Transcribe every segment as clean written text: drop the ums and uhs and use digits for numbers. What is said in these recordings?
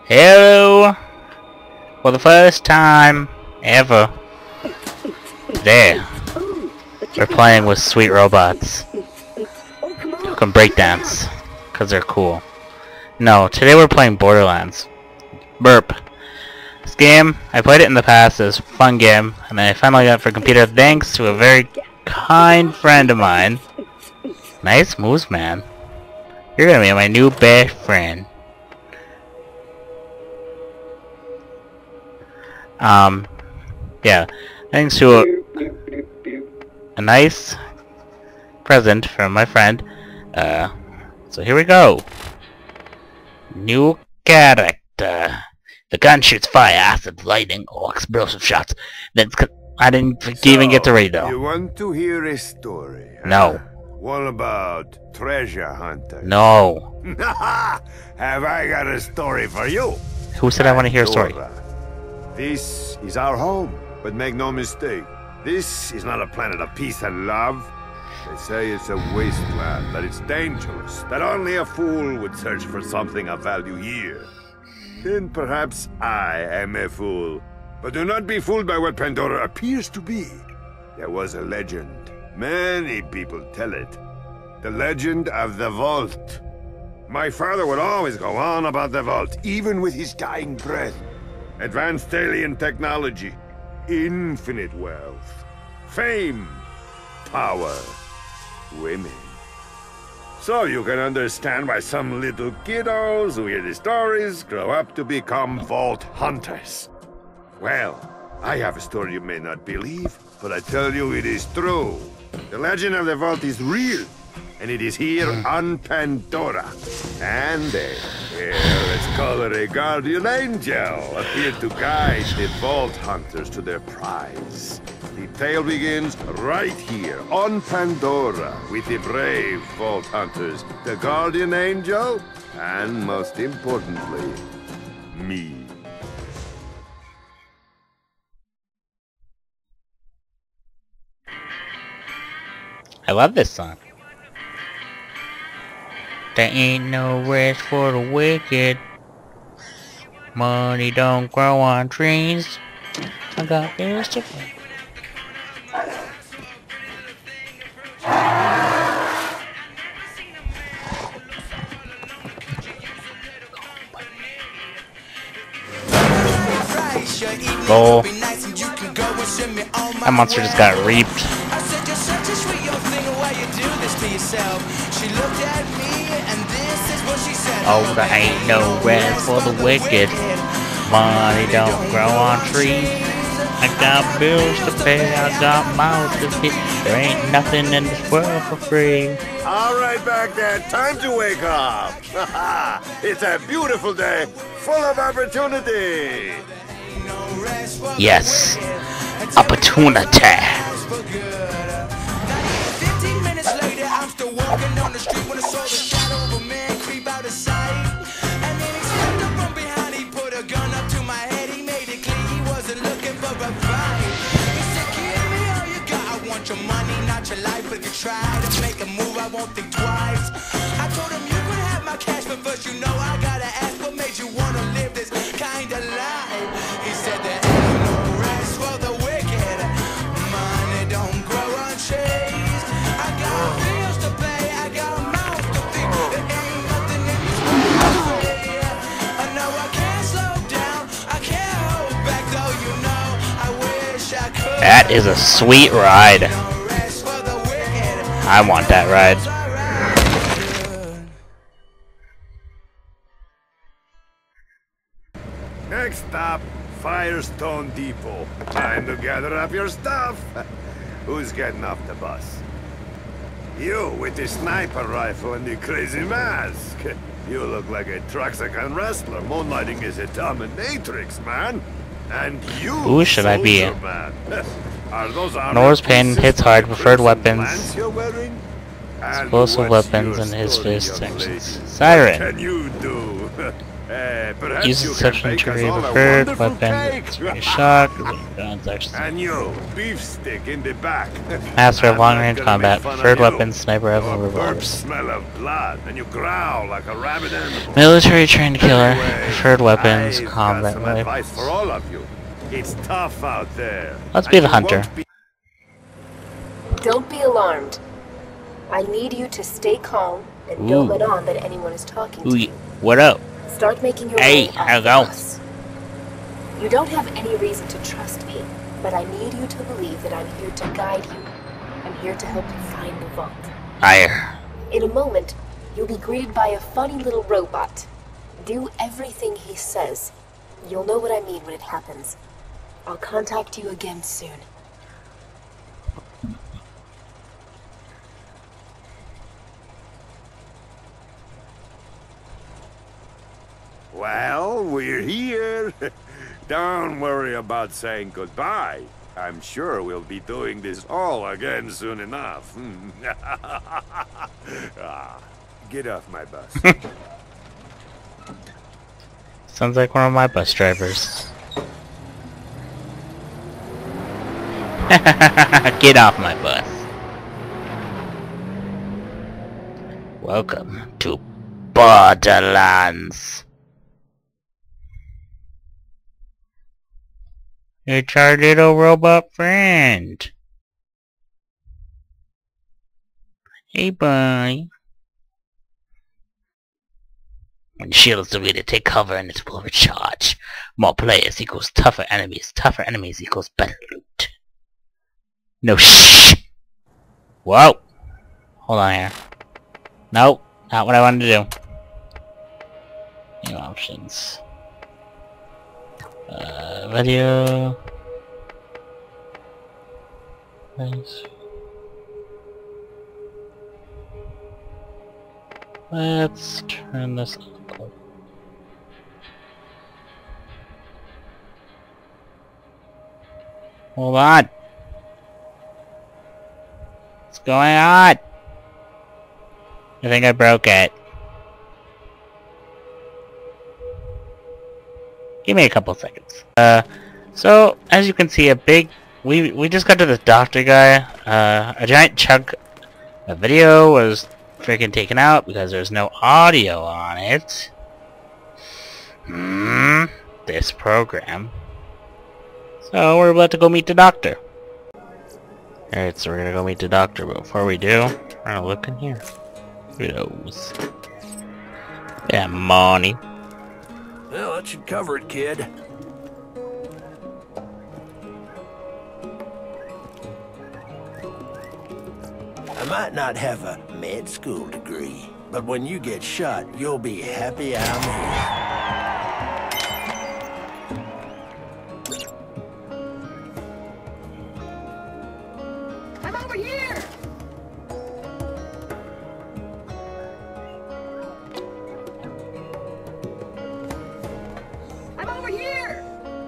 Hello! For the first time ever. There. We're playing with sweet robots who can breakdance. Because they're cool. No, today we're playing Boarderlands. Burp. This game, I played it in the past, it was a fun game, and then I finally got it for computer thanks to a very kind friend of mine. Nice moves, man. You're gonna be my new best friend. Yeah, thanks to a nice present from my friend. So here we go. New character. The gun shoots fire, acid, lightning, or explosive shots. I didn't even get to read though. You want to hear a story? No. What about treasure hunter? No. Have I got a story for you? Who said I want to hear a story? This is our home, but make no mistake, this is not a planet of peace and love. They say it's a wasteland, that it's dangerous, that only a fool would search for something of value here. Then perhaps I am a fool. But do not be fooled by what Pandora appears to be. There was a legend. Many people tell it. The legend of the vault. My father would always go on about the vault, even with his dying breath. Advanced alien technology, infinite wealth, fame, power, women. So you can understand why some little kiddos who hear the stories grow up to become vault hunters. Well, I have a story you may not believe, but I tell you it is true. The legend of the vault is real, and it is here on Pandora. And let's call her a guardian angel, appeared to guide the vault hunters to their prize. The tale begins right here on Pandora with the brave vault hunters, the guardian angel, and most importantly, me. I love this song. There ain't no rest for the wicked. Money don't grow on trees. I got bills to pay. Lol. That monster just got reaped. Oh, there ain't no rest for the wicked. Money don't grow on trees. I got bills to pay, I got mouths to feed. There ain't nothing in this world for free. Alright back there, time to wake up. It's a beautiful day, full of opportunity. Yes, opportunity. 15 minutes later, I'm still walking down the street when I saw the shadow of a man creep out of sight. And then he stepped up from behind, he put a gun up to my head. He made it clear he wasn't looking for a fight. He said, give me all you got, I want your money, not your life. But if you try to make a move, I won't think twice. I told him you could have my cash, but first you know I gotta ask, what made you wanna live this kind of life? He said there ain't no rest for the wicked. Money don't grow on trees. I got bills to pay, I got mouths to feed. There ain't nothing in this world for free. I know I can't slow down, I can't hold back, though you know I wish I could. That is a sweet ride. I want that ride. Next stop, Firestone Depot. Time to gather up your stuff. Who's getting off the bus? You with the sniper rifle and the crazy mask. You look like a Truxican wrestler moonlighting as a dominatrix, man. And you, who should I be? Man. Are those Nor's pain hits hard, preferred weapons, explosive weapons, and his fist sections. Siren. What can you do? Perhaps Use you can exception make to us read all the a third wonderful weapon. cake. Shock. Guns actually. And you, beef stick in the back. Master of I'm long not range gonna combat. make fun of Preferred you. weapon, sniper rifle, Your burps revolvers. smell of blood, and you growl like a rabid animal. Military trained killer. Anyway, Preferred weapons, I've got combat some rifles. advice for all of you. It's tough out there. Let's and be the you hunter. won't be- Don't be alarmed. I need you to stay calm and don't let on that anyone is talking to you. What up? Start making your Hey, way off how's it the going? bus. You don't have any reason to trust me, but I need you to believe that I'm here to guide you. I'm here to help you find the vault. Higher. In a moment, you'll be greeted by a funny little robot. Do everything he says. You'll know what I mean when it happens. I'll contact you again soon. Well, we're here. Don't worry about saying goodbye. I'm sure we'll be doing this all again soon enough. Get off my bus. Sounds like one of my bus drivers. Get off my bus. Welcome to Boarderlands. It's our little robot friend. Hey, bye. When shields are ready to take cover and it will recharge. More players equals tougher enemies. Tougher enemies equals better loot. No shh. Whoa. Hold on here. Nope. Not what I wanted to do. New options. Video. Let's turn this up. Hold on. What's going on? I think I broke it. Give me a couple seconds. So as you can see, we just got to this doctor guy. A giant chunk of video was freaking taken out because there's no audio on it. This program. So we're about to go meet the doctor. Alright, so we're gonna go meet the doctor, but before we do, we're gonna look in here. Videos. Yeah, money. Well, that should cover it, kid. I might not have a med school degree, but when you get shot, you'll be happy I'm here. I'm over here! I'm over here!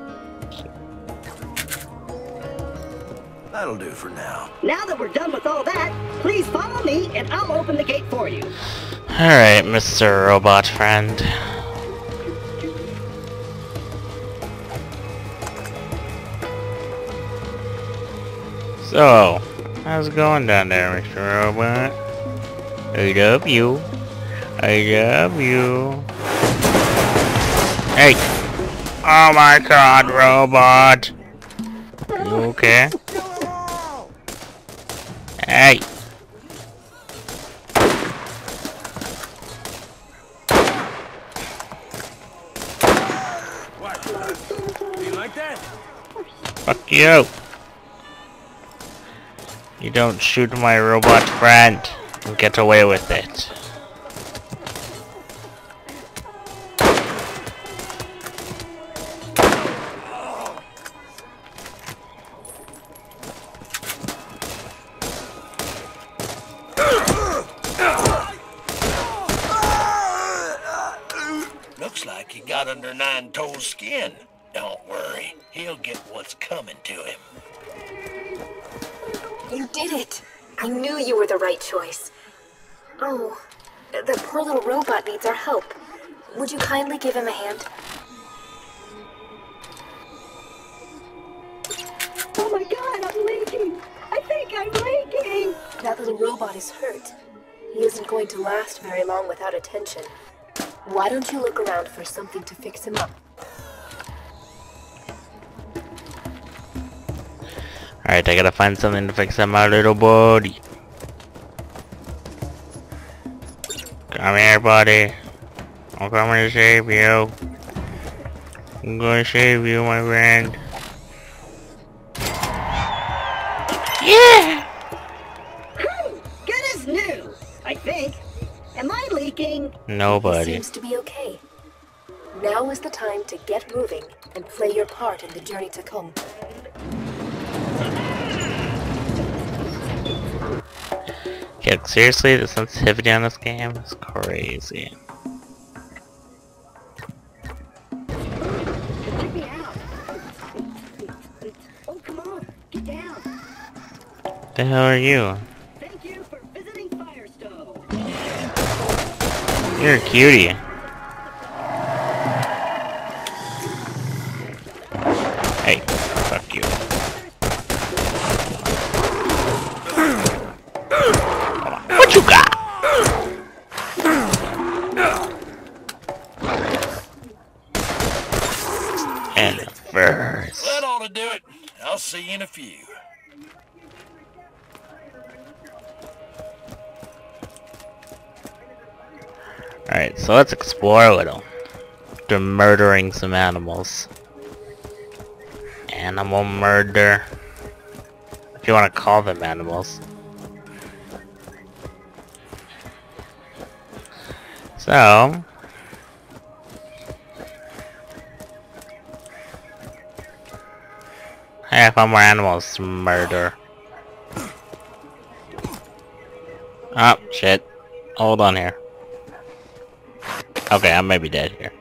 That'll do for now. Now that we're done with all that, please follow me and I'll open the gate for you. Alright, Mr. Robot Friend. So, how's it going down there, Mr. Robot? I love you. I love you. Hey! Oh my god, robot! You okay? Hey! What? You like that? Fuck you! You don't shoot my robot friend and get away with it. Looks like he got under Nine-Toes' skin. Don't worry, he'll get what's coming to him. You did it! I knew you were the right choice. Oh, the poor little robot needs our help. Would you kindly give him a hand? Oh my god, I'm leaking! I think I'm leaking! That little robot is hurt. He isn't going to last very long without attention. Why don't you look around for something to fix him up? Alright, I gotta find something to fix up my little buddy. Come here, buddy. I'm coming to save you. I'm gonna save you, my friend. Yeah! Good as new, I think. Am I leaking? Nobody. Seems to be okay. Now is the time to get moving and play your part in the journey to come. Yeah, seriously, the sensitivity on this game is crazy. Check me out. Oh, come on. Get down. The hell are you? Thank you for visiting Firestone. You're a cutie. Hey, fuck you. What you got? And first. That ought to do it. I'll see you in a few. Alright, so let's explore a little. After murdering some animals. Animal murder. If you want to call them animals. So... I have 5 more animals to murder. Oh, shit. Hold on here. Okay, I may be dead here.